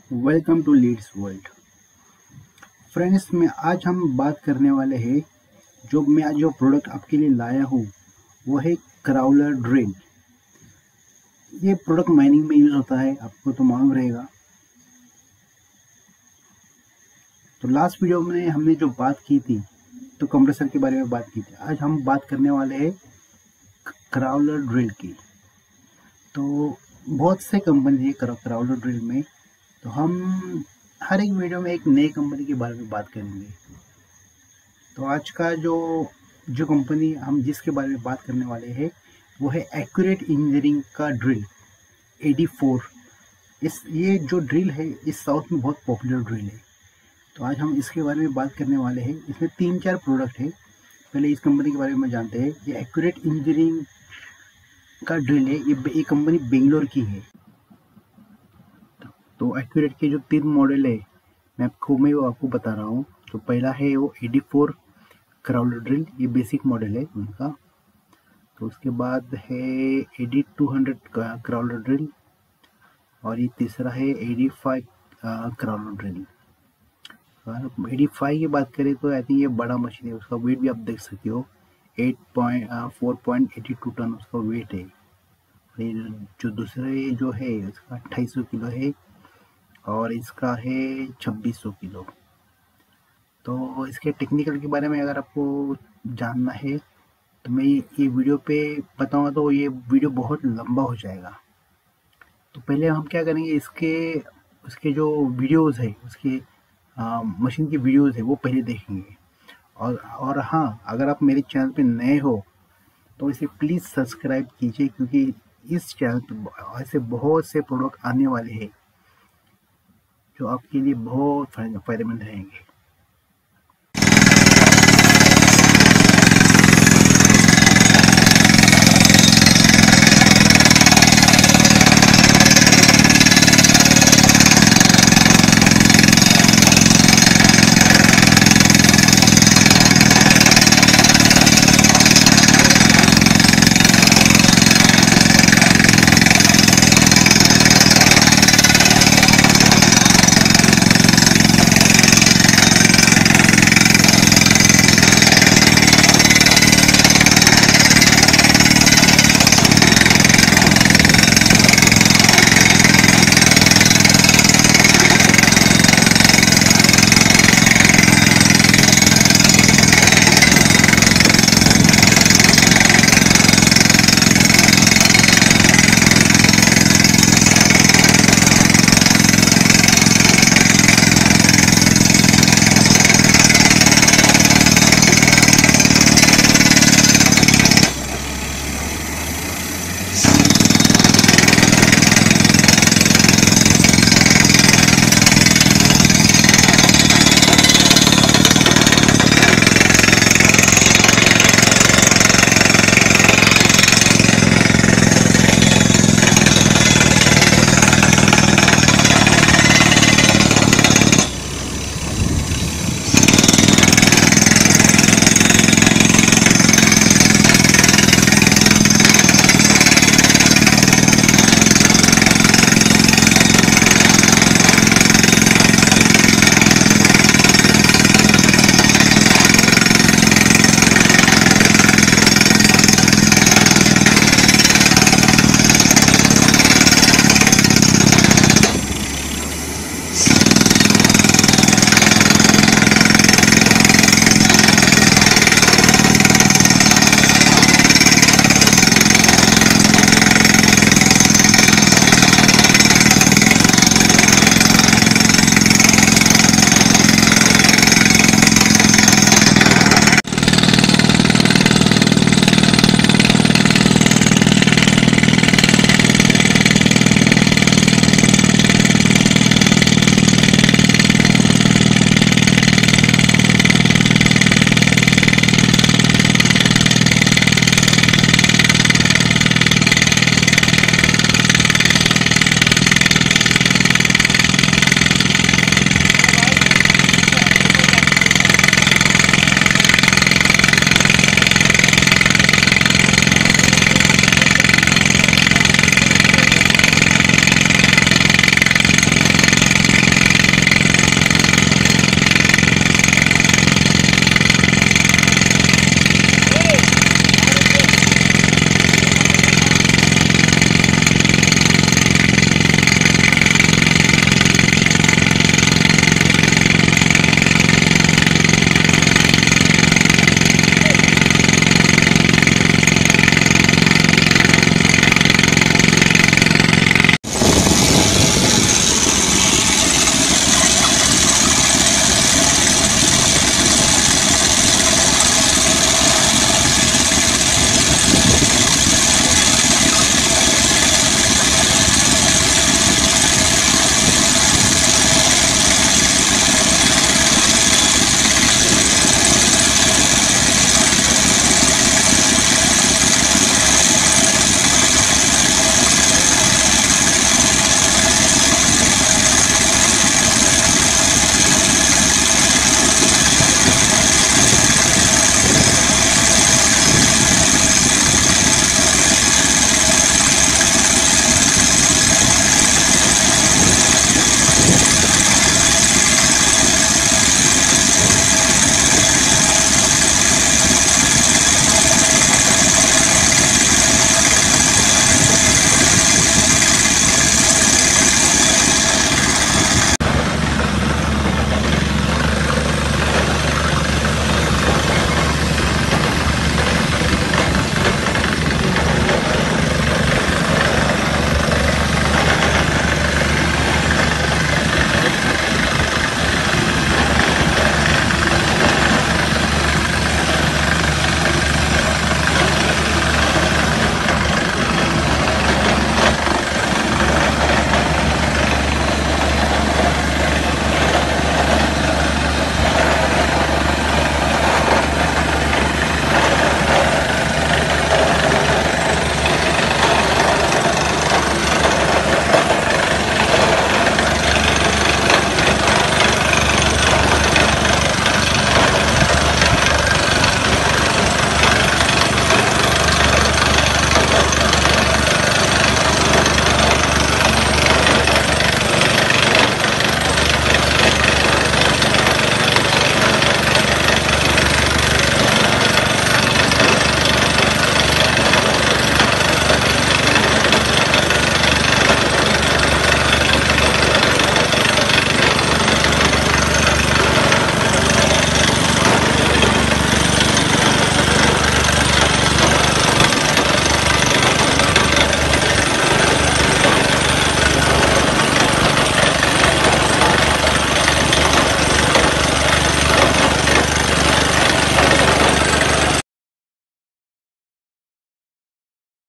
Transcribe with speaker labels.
Speaker 1: Welcome to Leeds world. Friends, में आज हम बात करने वाले हैं मैं आज जो प्रोडक्ट आपके लिए लाया हूँ वो है क्राउलर ड्रिल। ये प्रोडक्ट माइनिंग में यूज़ होता है, आपको तो मालूम रहेगा। तो लास्ट वीडियो में हमने जो बात की थी तो कंप्रेसर के बारे में बात की थी। आज हम बात करने वाले हैं क्राउलर ड्रिल की। तो बहुत से कंपनी है क्राउलर ड्रिल में, तो हम हर एक वीडियो में एक नई कंपनी के बारे में बात करेंगे। तो आज का जो कंपनी हम जिसके बारे में बात करने वाले हैं वो है एक्यूरेट इंजीनियरिंग का ड्रिल AD4। ये जो ड्रिल है इस साउथ में बहुत पॉपुलर ड्रिल है। तो आज हम इसके बारे में बात करने वाले हैं। इसमें 3-4 प्रोडक्ट है। पहले इस कंपनी के बारे में जानते हैं। ये एक्यूरेट इंजीनियरिंग का ड्रिल है। ये कंपनी बेंगलोर की है। तो एक्यूरेट के जो 3 मॉडल है मैं आपको बता रहा हूँ। तो पहला है वो AD4 क्राउलर ड्रिल, ये बेसिक मॉडल है उनका। तो उसके बाद है AD200 क्राउलर ड्रिल, और ये तीसरा है AD5 क्राउलर ड्रिल। AD5 की बात करें तो आई थिंक ये बड़ा मशीन है, उसका वेट भी आप देख सकते हो। 4.82 टन उसका वेट है। ये जो दूसरे जो है उसका 2800 किलो है, और इसका है 2600 किलो। तो इसके टेक्निकल के बारे में अगर आपको जानना है तो मैं ये वीडियो पे बताऊंगा, तो ये वीडियो बहुत लंबा हो जाएगा। तो पहले हम क्या करेंगे, उसके जो वीडियोस है, उसके मशीन की वीडियोस है वो पहले देखेंगे। और हाँ, अगर आप मेरे चैनल पे नए हो तो इसे प्लीज़ सब्सक्राइब कीजिए, क्योंकि इस चैनल पे ऐसे बहुत से प्रोडक्ट आने वाले हैं जो आपके लिए बहुत फायदेमंद रहेंगे।